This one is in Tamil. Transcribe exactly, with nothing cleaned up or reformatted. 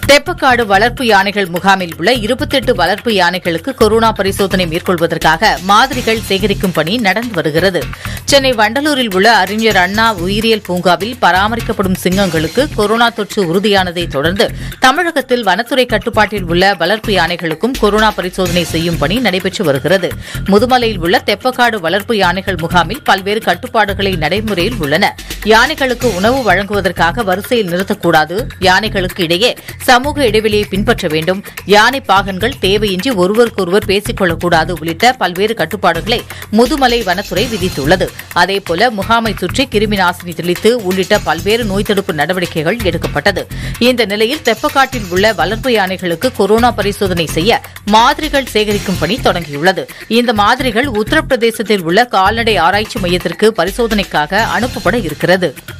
தெப்பக்காடு வளர்ப்பு யானைகள் முகாமில் உள்ள இருபத்தெட்டு வளர்ப்பு யானைகளுக்கு கொரோனா பரிசோதனை மேற்கொள்வதற்காக மாதிரிகள் சேகரிக்கும் பணி நடந்து வருகிறது. சென்னை வண்டலூரில் உள்ள அறிஞர் அண்ணா உயிரியல் பூங்காவில் பராமரிக்கப்படும் சிங்கங்களுக்கு கொரோனா தொற்று உறுதியானதை தொடர்ந்து தமிழகத்தில் வனத்துறை கட்டுப்பாட்டில் உள்ள வளர்ப்பு யானைகளுக்கும் கொரோனா பரிசோதனை செய்யும் பணி நடைபெற்று வருகிறது. முதுமலையில் உள்ள தெப்பக்காடு வளர்ப்பு யானைகள் முகாமில் பல்வேறு கட்டுப்பாடுகளை நடைமுறையில் உள்ளன. யானைகளுக்கு உணவு வழங்குவதற்காக வரிசையில் நிறுத்தக்கூடாது, யானைகளுக்கு இடையே சமூக இடைவெளியை பின்பற்ற வேண்டும், யானை பாகன்கள் தேவையின்றி ஒருவருக்கொருவர் பேசிக் கொள்ளக்கூடாது உள்ளிட்ட பல்வேறு கட்டுப்பாடுகளை முதுமலை வனத்துறை விதித்துள்ளது. அதேபோல முகாமை சுற்றி கிருமி நாசினி தெளித்து உள்ளிட்ட பல்வேறு நோய் தடுப்பு நடவடிக்கைகள் எடுக்கப்பட்டது. இந்த நிலையில் தெப்பக்காட்டில் உள்ள வளர்ப்பு யானைகளுக்கு கொரோனா பரிசோதனை செய்ய மாதிரிகள் சேகரிக்கும் பணி தொடங்கியுள்ளது. இந்த மாதிரிகள் உத்தரப்பிரதேசத்தில் உள்ள கால்நடை ஆராய்ச்சி மையத்திற்கு பரிசோதனைக்காக அனுப்பப்பட இருக்கிறது.